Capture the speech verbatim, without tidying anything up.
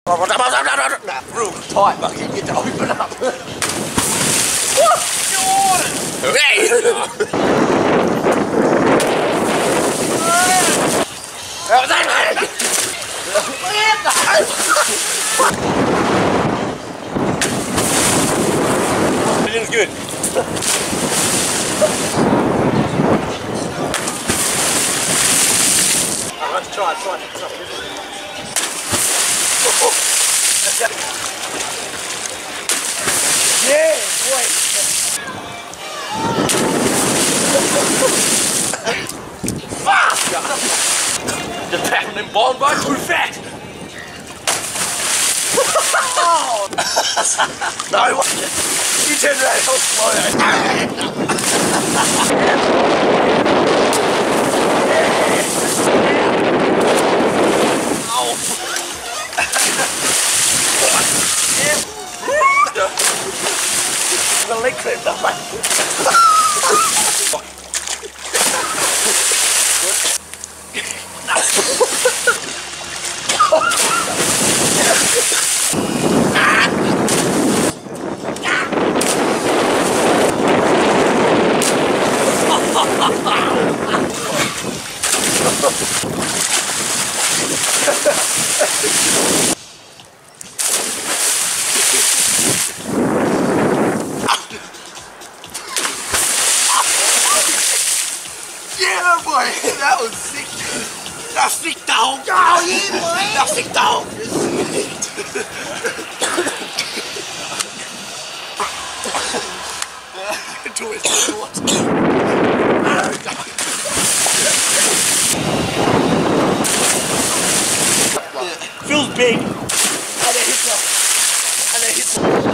Real tight, but you get to open up. What? Hey! Everything's good. Right, let's try it, try it. Yeah, boy. Just packing them ball bugs too fat. Oh. No, watch it. You turn around, I'll slow down. Oh. The leg clipped up, mate. Yeah, boy, that was sick. That's sick, dog. Oh, yeah, boy. That's sick, dog. Do it. Feels big. And it hits up. And it hits up.